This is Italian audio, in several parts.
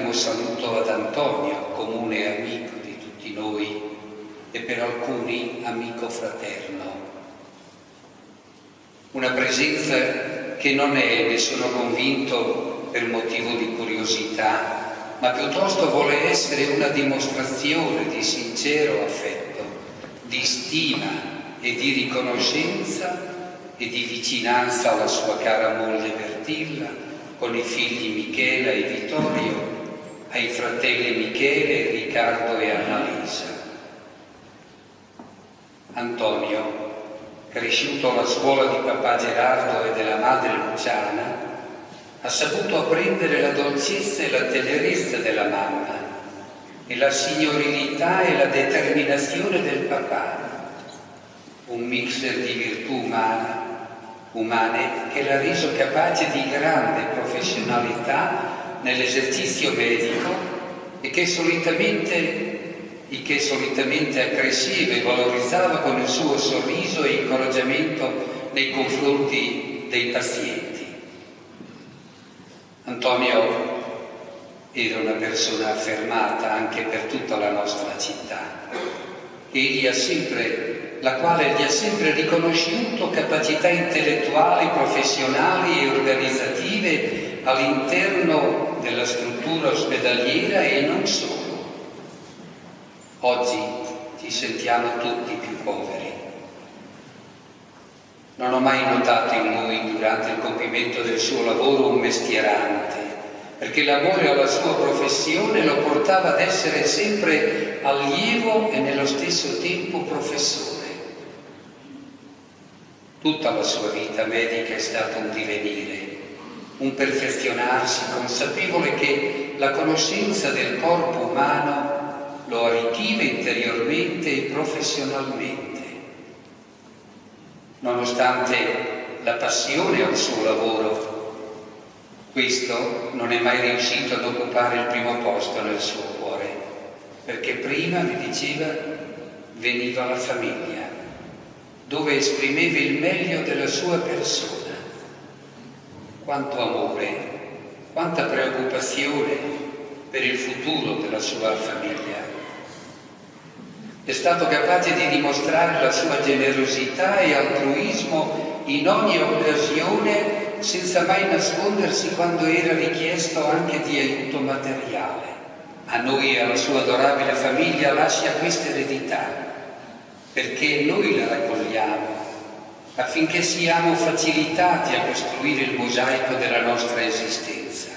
primo saluto ad Antonio, comune amico di tutti noi e per alcuni amico fraterno. Una presenza che non è, ne sono convinto, per motivo di curiosità, ma piuttosto vuole essere una dimostrazione di sincero affetto, di stima e di riconoscenza e di vicinanza alla sua cara moglie Bertilla, con i figli Michela e Vittorio, ai fratelli Michele, Riccardo e Annalisa. Antonio, cresciuto alla scuola di papà Gerardo e della madre Luciana, ha saputo apprendere la dolcezza e la tenerezza della mamma e la signorilità e la determinazione del papà, un mixer di virtù umane che l'ha reso capace di grande professionalità nell'esercizio medico e che solitamente accresceva e valorizzava con il suo sorriso e incoraggiamento nei confronti dei pazienti. Antonio era una persona affermata anche per tutta la nostra città, la quale gli ha sempre riconosciuto capacità intellettuali, professionali e organizzative all'interno della struttura ospedaliera e non solo. Oggi ci sentiamo tutti più poveri. Non ho mai notato in lui, durante il compimento del suo lavoro, un mestierante, perché l'amore alla sua professione lo portava ad essere sempre allievo e nello stesso tempo professore. Tutta la sua vita medica è stato un divenire, un perfezionarsi, consapevole che la conoscenza del corpo umano lo arricchiva interiormente e professionalmente. Nonostante la passione al suo lavoro, questo non è mai riuscito ad occupare il primo posto nel suo cuore, perché prima, mi diceva, veniva la famiglia, dove esprimeva il meglio della sua persona. Quanto amore, quanta preoccupazione per il futuro della sua famiglia. È stato capace di dimostrare la sua generosità e altruismo in ogni occasione, senza mai nascondersi quando era richiesto anche di aiuto materiale. A noi e alla sua adorabile famiglia lascia questa eredità, perché noi la raccogliamo, affinché siamo facilitati a costruire il mosaico della nostra esistenza.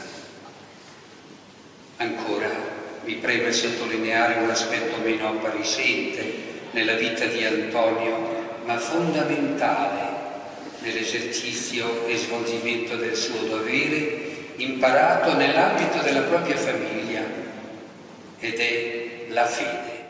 Ancora, mi preme sottolineare un aspetto meno appariscente nella vita di Antonio, ma fondamentale nell'esercizio e svolgimento del suo dovere, imparato nell'ambito della propria famiglia, ed è la fede.